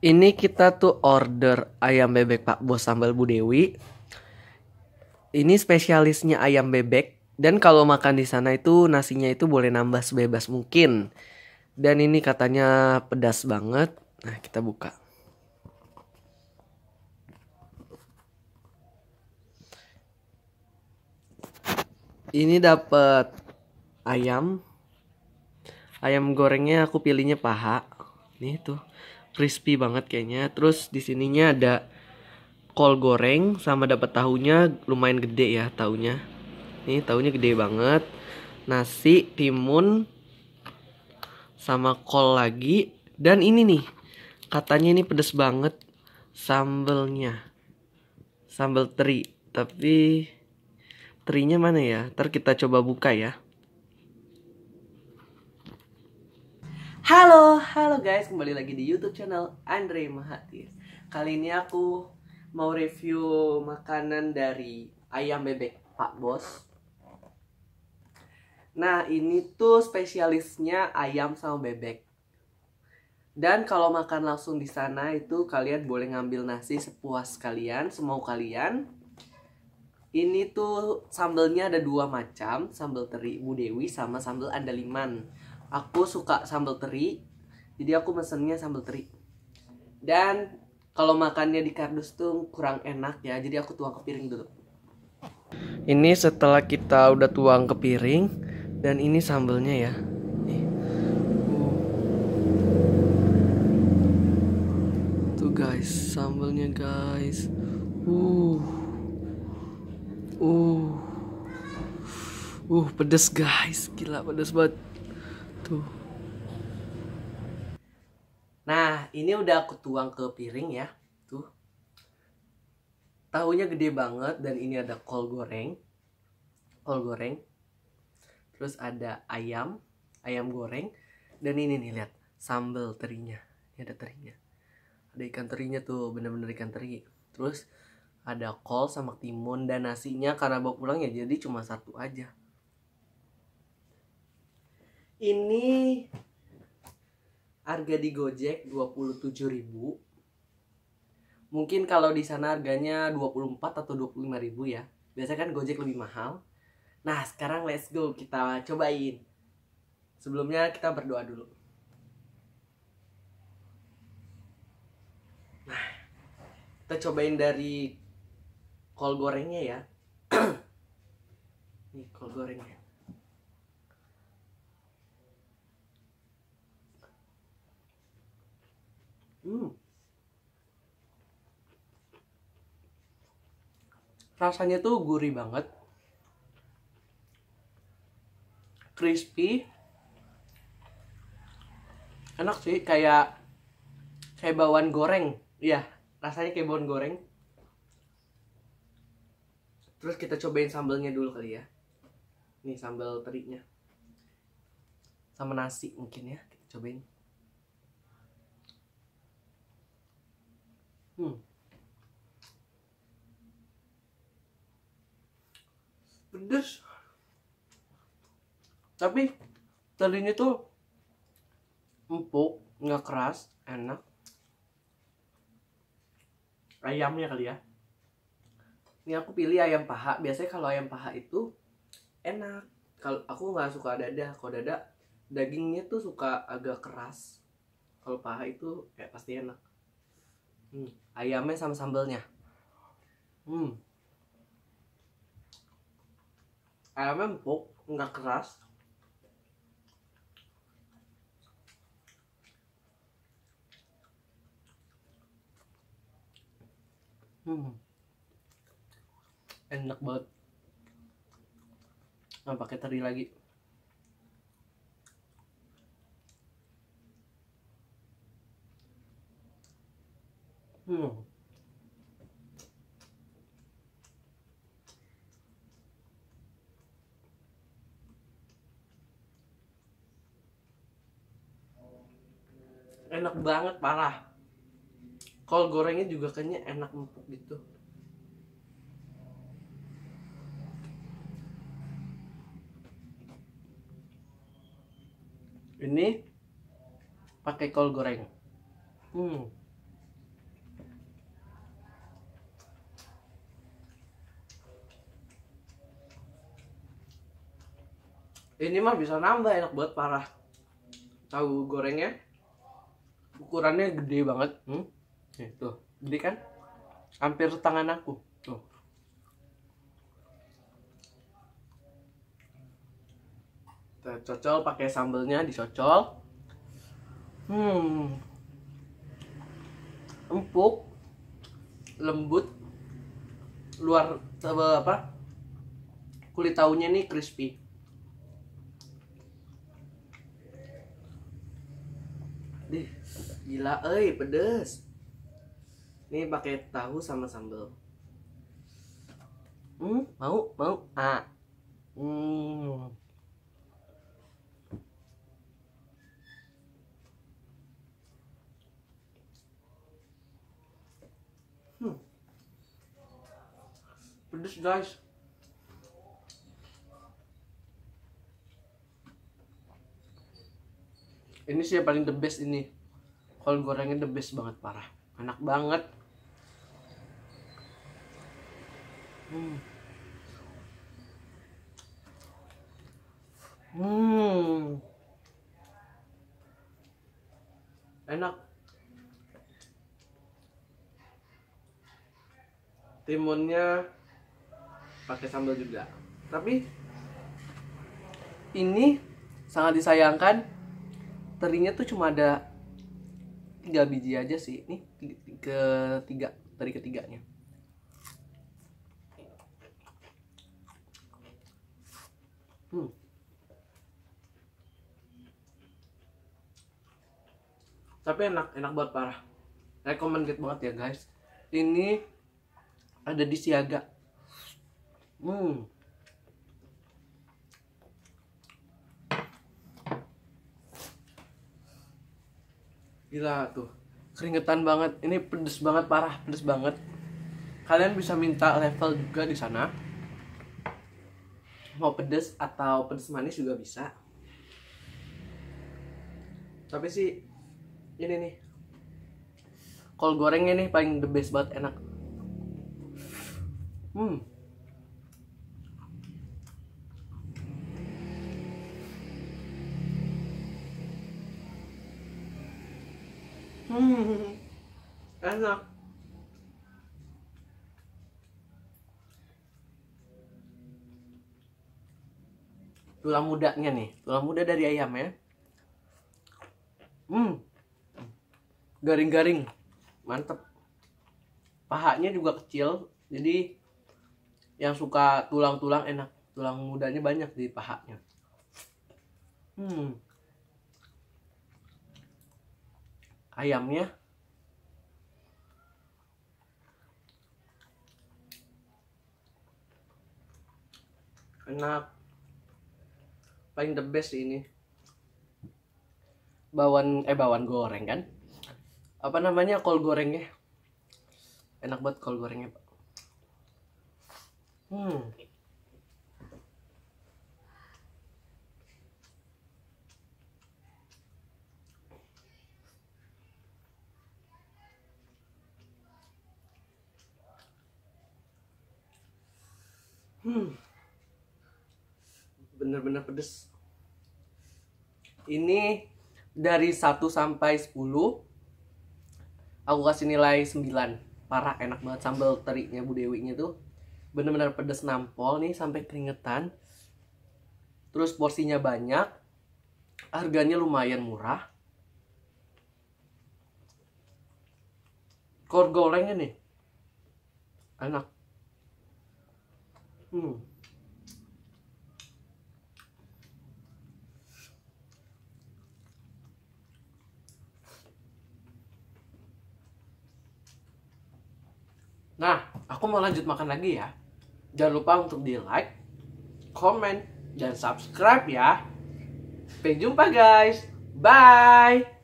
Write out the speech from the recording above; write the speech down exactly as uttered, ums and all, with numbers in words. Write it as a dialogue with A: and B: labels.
A: Ini kita tuh order ayam bebek Pak Bos sambal Bu Dewi. Ini spesialisnya ayam bebek. Dan kalau makan di sana itu nasinya itu boleh nambah sebebas mungkin. Dan ini katanya pedas banget. Nah, kita buka. Ini dapat ayam. Ayam gorengnya aku pilihnya paha. Nih tuh, crispy banget kayaknya. Terus di sininya ada kol goreng sama dapat tahunya lumayan gede ya tahunya. Nih tahunya gede banget. Nasi, timun, sama kol lagi. Dan ini nih, katanya ini pedes banget sambelnya. Sambal teri. Tapi terinya mana ya? Ntar kita coba buka ya. Halo, halo guys, kembali lagi di YouTube channel Andre Mahathir. Kali ini aku mau review makanan dari ayam bebek Pak Bos. Nah, ini tuh spesialisnya ayam sama bebek. Dan kalau makan langsung di sana itu kalian boleh ngambil nasi sepuas kalian, semau kalian. Ini tuh sambelnya ada dua macam, sambal teri Bu Dewi sama sambal andaliman. Aku suka sambal teri, jadi aku mesennya sambal teri. Dan kalau makannya di kardus tuh kurang enak ya, jadi aku tuang ke piring dulu. Ini setelah kita udah tuang ke piring, dan ini sambelnya ya. Nih. Tuh guys, sambelnya guys. Uh. Uh. Uh, pedes guys, gila pedes banget. Tuh. Nah, ini udah aku tuang ke piring ya. Tuh. Tahunya gede banget dan ini ada kol goreng. Kol goreng. Terus ada ayam, ayam goreng dan ini nih lihat, sambal terinya. Ini ada terinya. Ada ikan terinya tuh, bener-bener ikan teri. Terus ada kol sama timun dan nasinya karena bawa pulang ya jadi cuma satu aja. Ini harga di Gojek dua puluh tujuh ribu. Mungkin kalau di sana harganya dua puluh empat atau dua puluh lima ribu ya. Biasanya kan Gojek lebih mahal. Nah, sekarang let's go kita cobain. Sebelumnya kita berdoa dulu. Nah, kita cobain dari kol gorengnya ya. Nih kol gorengnya. Hmm. Rasanya tuh gurih banget. Crispy. Enak sih, kayak kayak bawang goreng. Iya, rasanya kayak bawang goreng. Terus kita cobain sambelnya dulu kali ya. Nih sambal terinya. Sama nasi mungkin ya, kita cobain. Hmm. Pedes. Tapi terinya tuh empuk, nggak keras, enak. Ayamnya kali ya. Ini aku pilih ayam paha. Biasanya kalau ayam paha itu enak. Kalau aku nggak suka dada. Kalau dada dagingnya tuh suka agak keras. Kalau paha itu ya pasti enak. Hmm. Ayamnya sama sambelnya. Hmm. Ayamnya empuk, nggak keras. Hmm. Enak banget. Nah, pakai teri lagi. Hmm. Enak banget parah. Kol gorengnya juga kayaknya enak empuk gitu. Ini pakai kol goreng. Hmm. Ini mah bisa nambah, enak banget parah. Tahu gorengnya ukurannya gede banget. Hmm? Nih, tuh, gede kan? Hampir tangan aku. Tuh. Kita cocol pakai sambelnya, dicocol. Hmm. Empuk, lembut, luar apa? Kulit tahunya nih crispy. Dih, gila, euy, pedes. Nih pakai tahu sama sambal. Hmm, mau, mau. Ah. Hmm. Hmm. Pedes, guys. Ini sih yang paling the best ini. Kol gorengnya the best banget parah. Enak banget. Hmm. Hmm. Enak. Timunnya pakai sambal juga. Tapi ini sangat disayangkan, terinya tuh cuma ada tiga biji aja sih. Ini ketiga, teri ketiganya. Hmm. Tapi enak, enak banget parah. Recommended banget ya guys. Ini ada di Siaga. Hmm. Gila tuh, keringetan banget. Ini pedes banget parah, pedes banget. Kalian bisa minta level juga di sana. Mau pedes atau pedes manis juga bisa. Tapi sih ini nih, kol gorengnya nih paling the best banget, enak. Hmm. Hmm. Enak. Tulang mudanya nih, tulang muda dari ayam ya. Hmm. Garing-garing. Mantep. Pahanya juga kecil, jadi yang suka tulang-tulang enak. Tulang mudanya banyak di pahanya. Hmm. Ayamnya enak. Paling the best ini. Bawang eh bawang goreng kan? Apa namanya, kol gorengnya? Enak banget kol gorengnya, Pak. Hmm. Hmm. Bener-bener pedes. Ini dari satu sampai sepuluh aku kasih nilai sembilan. Parah, enak banget sambal terinya Bu Dewinya tuh. Bener-bener pedes nampol nih sampai keringetan. Terus porsinya banyak. Harganya lumayan murah. Kol gorengnya nih enak. Hmm. Nah, aku mau lanjut makan lagi ya. Jangan lupa untuk di like, comment, dan subscribe ya. Sampai jumpa guys. Bye.